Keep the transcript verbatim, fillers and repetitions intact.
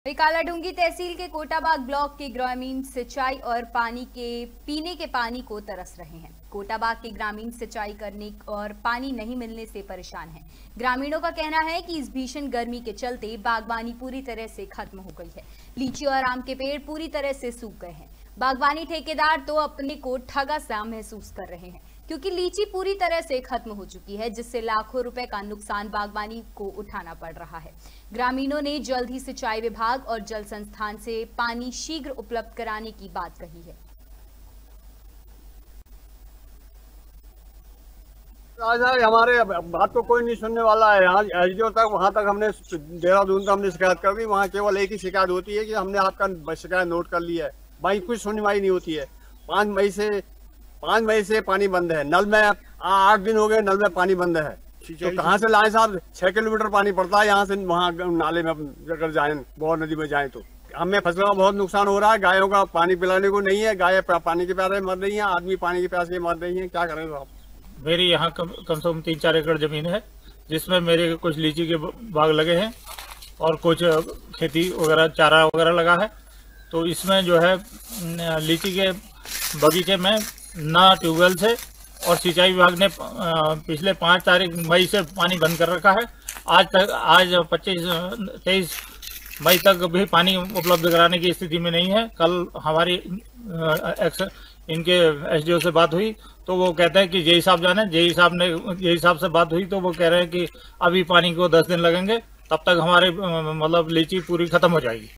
कालाढूंगी तहसील के कोटाबाग ब्लॉक के ग्रामीण सिंचाई और पानी के पीने के पानी को तरस रहे हैं। कोटाबाग के ग्रामीण सिंचाई करने और पानी नहीं मिलने से परेशान हैं। ग्रामीणों का कहना है कि इस भीषण गर्मी के चलते बागवानी पूरी तरह से खत्म हो गई है। लीची और आम के पेड़ पूरी तरह से सूख गए हैं। बागवानी ठेकेदार तो अपने को ठगा सा महसूस कर रहे हैं, क्योंकि लीची पूरी तरह से खत्म हो चुकी है, जिससे लाखों रुपए का नुकसान बागवानी को उठाना पड़ रहा है। ग्रामीणों ने जल्द ही सिंचाई विभाग और जल संस्थान से पानी शीघ्र उपलब्ध कराने की बात कही है। आज हमारे बात को कोई नहीं सुनने वाला है। यहाँ एसडीओ तक वहाँ तक हमने देहरादून तक हमने शिकायत कर दी। वहाँ केवल एक ही शिकायत होती है कि हमने आपका शिकायत नोट कर लिया है, भाई कुछ सुनवाई नहीं होती है। पाँच मई से पाँच मई से पानी बंद है। नल में आठ दिन हो गए, नल में पानी बंद है। तो कहाँ से लाए साहब? छह किलोमीटर पानी पड़ता है यहाँ से, वहाँ नाले में अगर जाए, बोर नदी में जाए तो हमें फसलों का बहुत नुकसान हो रहा है। गायों का पानी पिलाने को नहीं है, गाय पानी के प्यासे मर रही है, आदमी पानी के प्यासे मर रही है। क्या करें आप? मेरी यहाँ कम कम से कम तीन चार एकड़ जमीन है, जिसमें मेरे कुछ लीची के बाग लगे हैं और कुछ खेती वगैरह चारा वगैरह लगा है। तो इसमें जो है लीची के बगीचे में ना ट्यूबवेल से और सिंचाई विभाग ने पिछले पाँच तारीख मई से पानी बंद कर रखा है। आज तक आज पच्चीस तेईस मई तक भी पानी उपलब्ध कराने की स्थिति में नहीं है। कल हमारी इनके एसडीओ से बात हुई तो वो कहते हैं कि जेई साहब जाने। जेई साहब ने जेई साहब से बात हुई तो वो कह रहे हैं कि अभी पानी को दस दिन लगेंगे, तब तक हमारे मतलब लीची पूरी खत्म हो जाएगी।